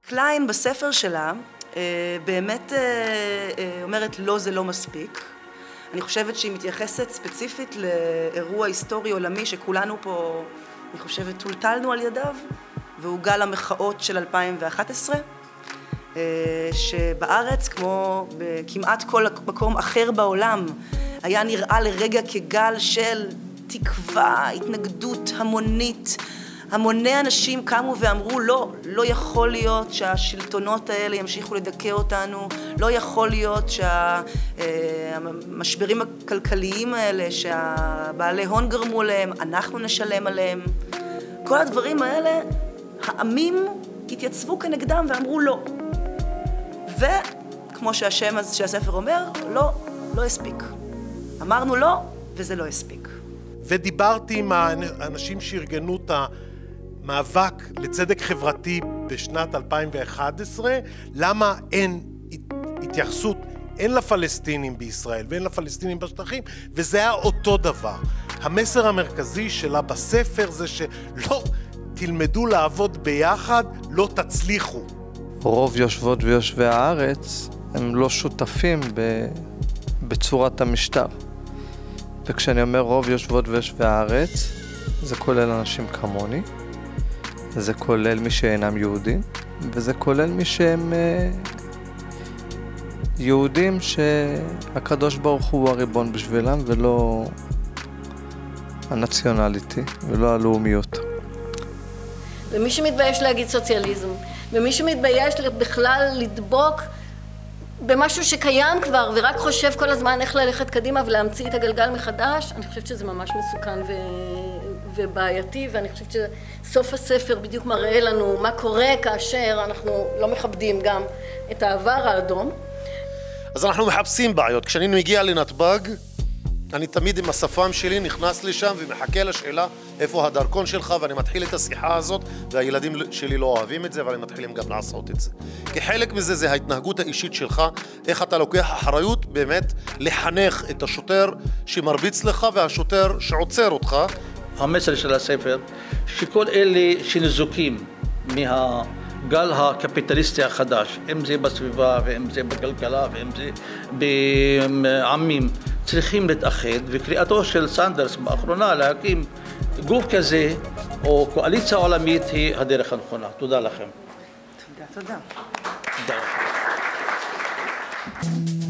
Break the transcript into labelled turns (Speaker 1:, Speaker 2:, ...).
Speaker 1: קליין בספר שלה באמת אומרת לא, זה לא מספיק. אני חושבת שהיא מתייחסת ספציפית לאירוע היסטורי עולמי שכולנו פה, אני חושבת, טולטלנו על ידיו, והוא גל המחאות של 2011, שבארץ, כמו בכמעט כל מקום אחר בעולם, היה נראה לרגע כגל של תקווה, התנגדות המונית. המוני אנשים קמו ואמרו לא, לא יכול להיות שהשלטונות האלה ימשיכו לדכא אותנו, לא יכול להיות שהמשברים הכלכליים האלה שהבעלי הון גרמו להם, אנחנו נשלם עליהם. כל הדברים האלה, העמים התייצבו כנגדם ואמרו לא. וכמו שהשם שהספר אומר, לא, לא הספיק. אמרנו לא, וזה לא הספיק.
Speaker 2: ודיברתי עם האנשים שארגנו את המאבק לצדק חברתי בשנת 2011, למה אין התייחסות, אין לפלסטינים בישראל ואין לפלסטינים בשטחים, וזה היה אותו דבר. המסר המרכזי שלה בספר זה שלא תלמדו לעבוד ביחד, לא תצליחו.
Speaker 3: רוב יושבות ויושבי הארץ הם לא שותפים בצורת המשטר. וכשאני אומר רוב יושבות ויושבי הארץ, זה כולל אנשים כמוני, זה כולל מי שאינם יהודים, וזה כולל מי שהם יהודים שהקדוש ברוך הוא הריבון בשבילם, ולא הנציונליטי, ולא הלאומיות.
Speaker 4: ומי שמתבייש להגיד סוציאליזם, ומי שמתבייש בכלל לדבוק במשהו שקיים כבר, ורק חושב כל הזמן איך ללכת קדימה ולהמציא את הגלגל מחדש, אני חושבת שזה ממש מסוכן ובעייתי, ואני חושבת שסוף הספר בדיוק מראה לנו מה קורה כאשר אנחנו לא מכבדים גם את העבר האדום.
Speaker 5: אז אנחנו מחפשים בעיות. כשאני מגיע לנתב"ג, אני תמיד עם השפם שלי נכנס לשם ומחכה לשאלה איפה הדרכון שלך, ואני מתחיל את השיחה הזאת, והילדים שלי לא אוהבים את זה, אבל הם מתחילים גם לעשות את זה. כי חלק מזה זה ההתנהגות האישית שלך, איך אתה לוקח אחריות באמת לחנך את השוטר שמרביץ לך והשוטר שעוצר אותך.
Speaker 6: המסר של הספר, שכל אלה שנזוקים מהגל הקפיטליסטי החדש, אם זה בסביבה ואם זה בכלכלה ואם זה בעמים, צריכים להתאחד, וקריאתו של סנדרס באחרונה להקים גוף כזה או קואליציה עולמית היא הדרך הנכונה. תודה לכם.
Speaker 1: תודה.
Speaker 6: תודה.